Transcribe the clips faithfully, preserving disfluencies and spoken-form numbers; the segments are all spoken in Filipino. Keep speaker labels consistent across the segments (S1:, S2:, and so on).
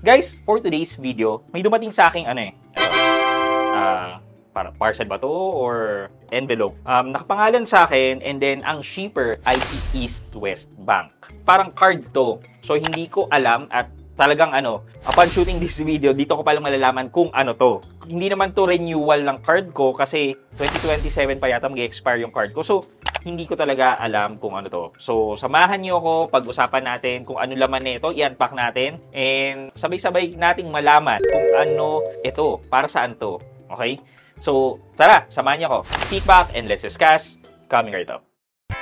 S1: Guys, for today's video, may dumating sa akin ano eh. Ah, uh, para parcel ba to or envelope. Um, nakapangalan sa akin and then ang shipper ay si East West Bank. Parang card to. So hindi ko alam at talagang ano, upon shooting this video, dito ko palang malalaman kung ano to. Hindi naman to renewal ng card ko kasi twenty twenty-seven pa yata mag-expire yung card ko. So hindi ko talaga alam kung ano to. So, samahan niyo ako, pag-usapan natin kung ano laman nito, i-unpack natin, and sabay-sabay nating malaman kung ano ito, para saan to. Okay? So, tara, samahan niyo ako. Sit back and let's discuss. Coming right up.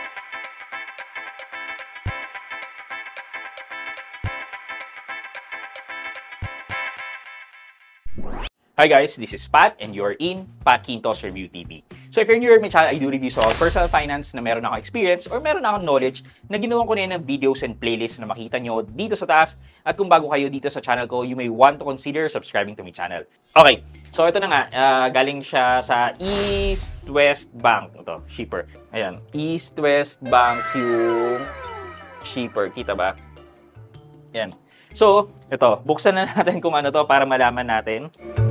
S1: Hi guys, this is Pat and you're in Pat Quintos Review T V. So if you're new to my channel, I do reviews on personal finance na meron akong experience or meron akong knowledge na ginawa ko na ng videos and playlists na makita nyo dito sa taas. At kung bago kayo dito sa channel ko, you may want to consider subscribing to my channel. Okay, so ito na nga, uh, galing siya sa East West Bank. Ito, shipper. Ayan, East West Bank yung shipper. Kita ba? Ayan. So, ito, buksan na natin kung ano to para malaman natin.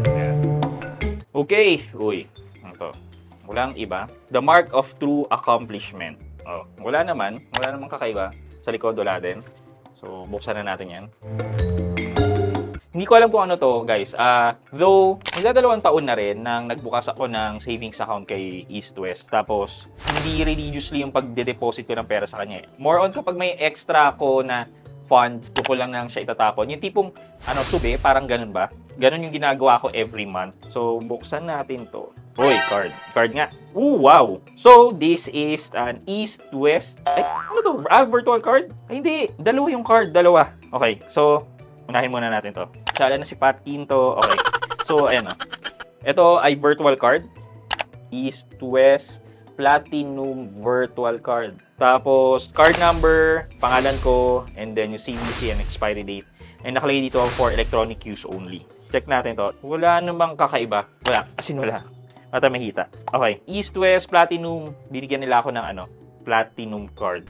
S1: Okay, uy, ito. Walang iba. The mark of true accomplishment. Oh, wala naman. Wala namang kakaiba. Sa likod, wala din. So, buksan na natin yan. Hindi ko alam kung ano to, guys. Uh, though, magdadalawang taon na rin nang nagbukas ako ng savings account kay East West. Tapos, hindi religiously yung pagde-deposit ko ng pera sa kanya. More on kapag may extra ko na funds, ko lang nang siya itatapon. Yung tipong, ano, sube, parang ganun ba? Ganun yung ginagawa ko every month. So, buksan natin to. Uy, card. Card nga. Ooh, wow. So, this is an East West. Ay, ano to? Ah, virtual card? Ay, hindi. Dalawa yung card. Dalawa. Okay. So, unahin muna natin to. Sala na si Pat Quinto. Okay. So, ayan o. Ito ay virtual card. East West Platinum Virtual Card. Tapos, card number, pangalan ko, and then yung C V C and expiry date. And nakalagay dito for electronic use only. Check natin to. Wala namang kakaiba. Wala. As in, wala. Mata mahita. Okay. East West Platinum. Binigyan nila ako ng ano? Platinum card.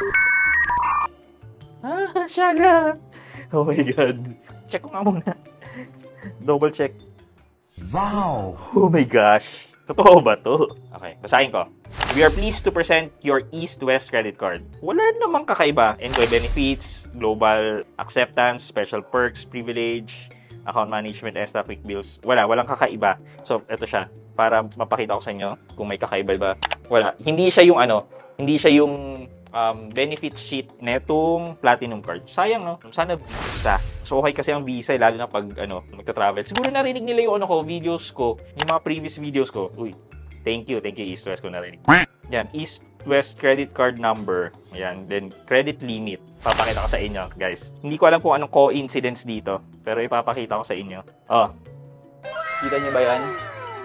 S1: Ah, syaga. Oh my God. Check ko nga muna. Double check. Wow. Oh my gosh. Totoo ba to? Okay. Basahin ko. We are pleased to present your East West credit card. Wala namang kakaiba. Enjoy benefits, global acceptance, special perks, privilege, account management, extra quick bills. Wala, walang kakaiba. So, ito siya. Para mapakita ko sa inyo kung may kakaiba ba. Wala. Hindi siya yung ano, hindi siya yung um, benefit sheet netong platinum card. Sayang, no? Sana Visa. So, okay kasi ang Visa, lalo na pag ano, magta-travel. Siguro narinig nila yung ano ko, videos ko, yung mga previous videos ko. Uy, thank you. Thank you, East West, kung narinig. Yan, East West credit card number. Ayan, then credit limit. Papakita ko sa inyo, guys. Hindi ko alam kung anong coincidence dito, pero ipapakita ko sa inyo. Oh, kita nyo ba yan?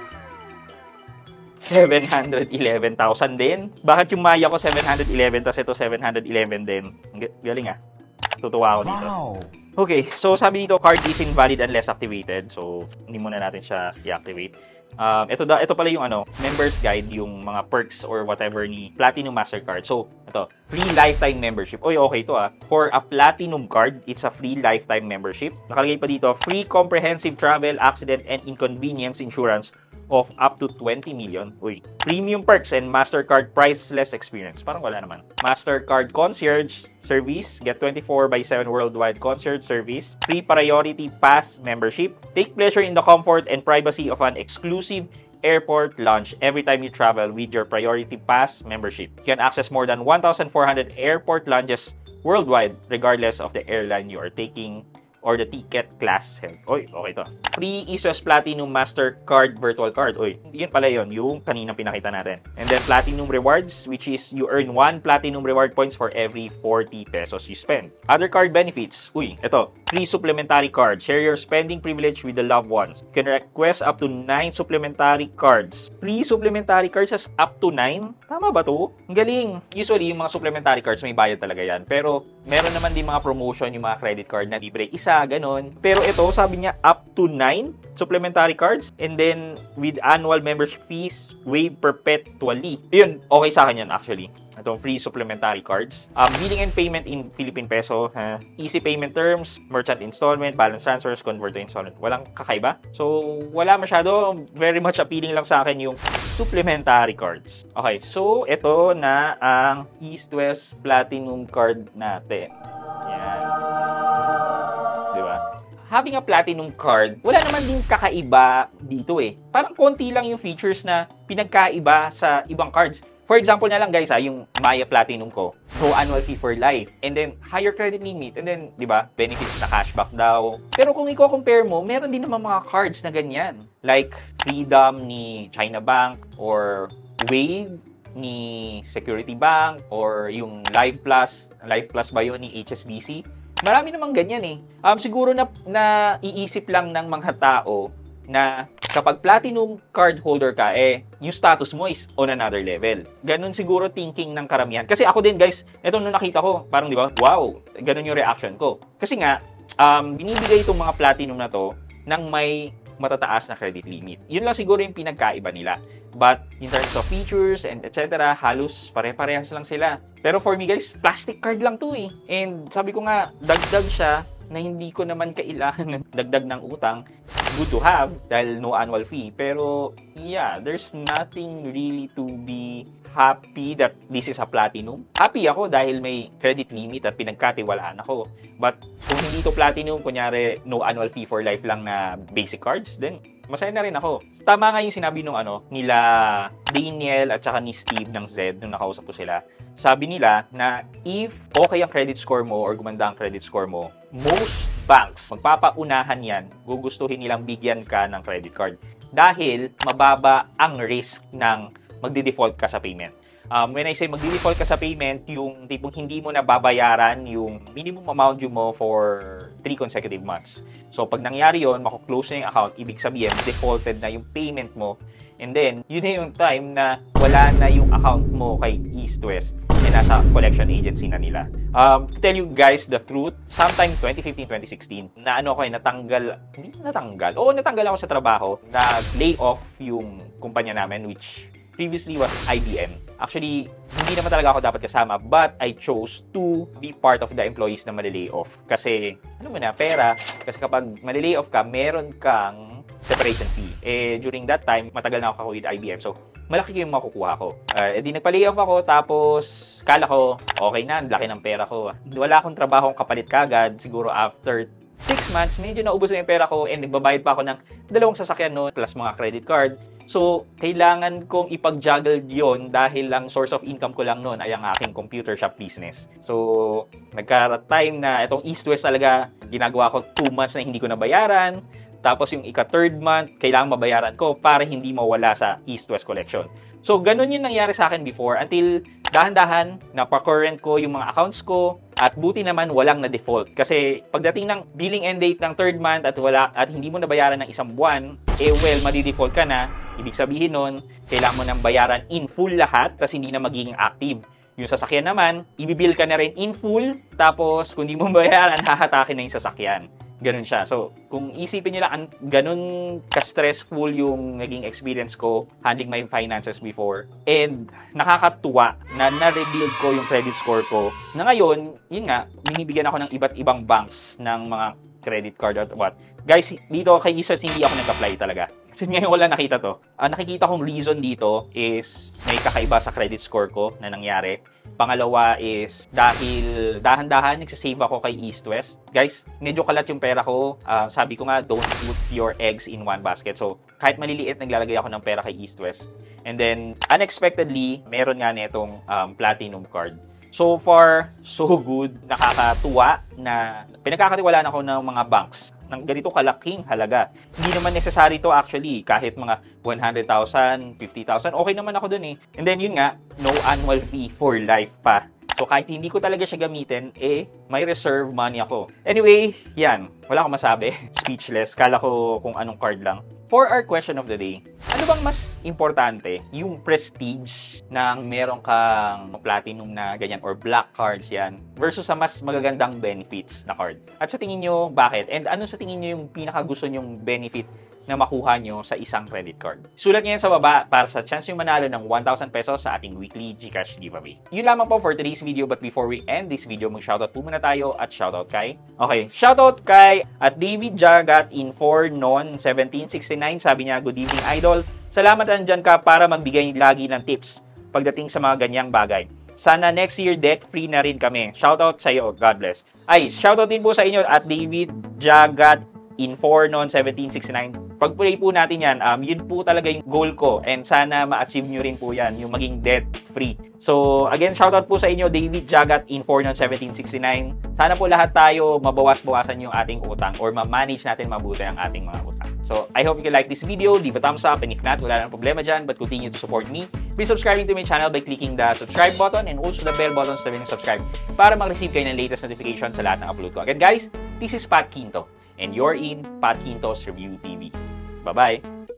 S1: seven hundred eleven thousand din. Bakit yung Maya ko seven hundred eleven, tas ito seven hundred eleven din? Galing ah. Tutuwa ako dito. Wow. Okay, so sabi dito, card is invalid unless activated. So, hindi muna natin siya i-activate. Um, ito, da, ito pala yung ano, member's guide, yung mga perks or whatever ni Platinum Mastercard. So, ito, free lifetime membership. Oy, okay to ah. For a Platinum card, it's a free lifetime membership. Nakalagay pa dito, free comprehensive travel, accident, and inconvenience insurance of up to twenty million. Uy. Premium perks and Mastercard priceless experience. Parang wala naman. Mastercard concierge service. Get twenty-four by seven worldwide concierge service. Free priority pass membership. Take pleasure in the comfort and privacy of an exclusive airport lounge every time you travel with your priority pass membership. You can access more than one thousand four hundred airport lounges worldwide regardless of the airline you are taking or the ticket class held. Oy, okay to. Free East West Platinum Mastercard Virtual Card. Oy, yun pala yun, yung kanina pinakita natin. And then Platinum Rewards, which is you earn one Platinum Reward points for every forty pesos you spend. Other card benefits. Uy, ito. Free supplementary card. Share your spending privilege with the loved ones. You can request up to nine supplementary cards. Free supplementary cards as up to nine? Tama ba to? Ang galing. Usually, yung mga supplementary cards, may bayad talaga yan. Pero, meron naman din mga promotion yung mga credit card na libre isa, ganun. Pero ito, sabi niya, up to nine supplementary cards. And then, with annual membership fees, waived perpetually. Yun, okay sa akin yan actually. itong free supplementary cards. Um, billing and payment in Philippine peso, uh, easy payment terms, merchant installment, balance transfers, convert to installment. Walang kakaiba. So, wala masyado. Very much appealing lang sa akin yung supplementary cards. Okay, so ito na ang East West Platinum card natin. Yan. Diba? Having a platinum card, wala naman din kakaiba dito eh. Parang konti lang yung features na pinagkaiba sa ibang cards. For example na lang guys ha, yung Maya Platinum ko, no annual fee for life, and then higher credit limit, and then, di ba, benefits na cashback daw. Pero kung i-compare mo, meron din naman mga cards na ganyan. Like Freedom ni China Bank, or Wave ni Security Bank, or yung Live Plus, Live Plus ba yun ni H S B C? Marami namang ganyan eh. Um, siguro na, na iisip lang ng mga tao na kapag platinum card holder ka, eh, yung status mo is on another level. Ganun siguro thinking ng karamihan. Kasi ako din, guys, ito nung nakita ko, parang di ba, wow, ganun yung reaction ko. Kasi nga, um, binibigay itong mga platinum na to ng may matataas na credit limit. Yun lang siguro yung pinagkaiba nila. But in terms of features and et cetera, halos pare-parehas lang sila. Pero for me, guys, plastic card lang to eh. And sabi ko nga, dagdag siya na hindi ko naman kailangan dagdag ng utang. Good to have dahil no annual fee. Pero yeah, there's nothing really to be happy that this is a platinum. Happy ako dahil may credit limit at pinagkatiwalaan ako. But kung hindi to platinum, kunyari no annual fee for life lang na basic cards, then masaya na rin ako. Tama nga yung sinabi nung ano, nila Daniel at saka ni Steve ng Z nung nakausap ko sila. Sabi nila na if okay ang credit score mo or gumanda ang credit score mo, most banks, magpapaunahan yan, gugustuhin nilang bigyan ka ng credit card. Dahil mababa ang risk ng magdi-default ka sa payment. Um, when I say magdi-default ka sa payment, yung tipong hindi mo na babayaran yung minimum amount due mo for three consecutive months. So, pag nangyari yun, mako-close na yung account, ibig sabihin, defaulted na yung payment mo. And then, yun na yung time na wala na yung account mo kay East West and nasa collection agency na nila. Um, to tell you guys the truth, sometime twenty fifteen twenty sixteen, na ano ko ay natanggal, hindi natanggal, oo natanggal ako sa trabaho, na-lay off yung kumpanya namin, which previously was I B M. Actually, hindi naman talaga ako dapat kasama, but I chose to be part of the employees na malilay off. Kasi, ano mo na, pera. Kasi kapag malilay off ka, meron kang separation fee. Eh, during that time, matagal na ako with I B M. So, malaki yung makukuha ko. Uh, eh, di nagpa-lay off ako, tapos, kala ko, okay na, laki ng pera ko. Wala akong trabaho kapalit kagad. Siguro after six months, medyo naubos na yung pera ko, and nagbabayad pa ako ng dalawang sasakyan noon, plus mga credit card. So, kailangan kong ipag-juggle yon dahil lang source of income ko lang noon ay ang aking computer shop business. So, nagka-time na itong East West talaga, ginagawa ko two months na hindi ko nabayaran. Tapos yung ika-third month, kailangan mabayaran ko para hindi mawala sa East West collection. So, ganun yung nangyari sa akin before until dahan-dahan, napa-current ko yung mga accounts ko at buti naman walang na-default. Kasi pagdating ng billing end date ng third month at, wala, at hindi mo nabayaran ng isang buwan, eh well, madi-default ka na. Ibig sabihin nun, kailangan mo nang bayaran in full lahat kasi hindi na magiging active. Yung sasakyan naman, ibibill ka na rin in full, tapos kung di mo bayaran, hahatakin na yung sasakyan. Ganun siya. So, kung isipin nyo lang, ganun ka-stressful yung naging experience ko handling my finances before. And nakakatuwa na na-rebuild ko yung credit score ko. Na ngayon, yun nga, binibigyan ako ng iba't ibang banks ng mga credit card or what. Guys, dito kay East West hindi ako nag-apply talaga. Kasi ngayon ko lang nakita to. Uh, nakikita kong reason dito is may kakaiba sa credit score ko na nangyari. Pangalawa is dahil dahan-dahan nagsasave ako kay East West. Guys, medyo kalat yung pera ko. Uh, sabi ko nga, don't put your eggs in one basket. So, kahit maliliit, naglalagay ako ng pera kay East West. And then, unexpectedly, meron nga nitong um, platinum card. So far, so good. Nakakatuwa na pinagkakatiwalaan ako ng mga banks ng ganito kalaking halaga. Hindi naman necessary to actually. Kahit mga one hundred thousand, fifty thousand, okay naman ako dun eh. And then yun nga, no annual fee for life pa. So kahit hindi ko talaga siya gamitin, eh, may reserve money ako. Anyway, yan. Wala akong masabi. Speechless. Kala ko kung anong card lang. For our question of the day, ano bang mas mas importante yung prestige ng meron kang platinum na ganyan or black cards yan versus sa mas magagandang benefits na card. At sa tingin nyo, bakit? And ano sa tingin nyo yung pinakagusto nyong benefit na makuha nyo sa isang credit card? Sulat nyo yan sa baba para sa chance yung manalo ng one thousand pesos sa ating weekly GCash giveaway. Yun lamang po for today's video, but before we end this video, mag-shoutout po muna tayo at shoutout kay... Okay, shoutout kay at David Jagat in four non seventeen sixty-nine. Sabi niya, good evening idol. Salamat nandyan ka para magbigay lagi ng tips pagdating sa mga ganyang bagay. Sana next year debt-free na rin kami. Shoutout sa iyo. God bless. Ay, shoutout din po sa inyo at David Jagat in four non seventeen sixty-nine. Pag-play po natin yan, um, yun po talaga yung goal ko and sana ma-achieve nyo rin po yan, yung maging debt-free. So, again, shoutout po sa inyo, David Jagat in four non seventeen sixty-nine. Sana po lahat tayo mabawas-bawasan yung ating utang or ma-manage natin mabuti ang ating mga utang. So, I hope you like this video, leave a thumbs up, and if not, wala nang problema dyan, but continue to support me. Be subscribing to my channel by clicking the subscribe button and also the bell button sa ng subscribe para mag-receive kayo ng latest notification sa lahat ng upload ko. Again, guys, this is Pat Quinto, and you're in Pat Quinto's Review T V. Bye-bye!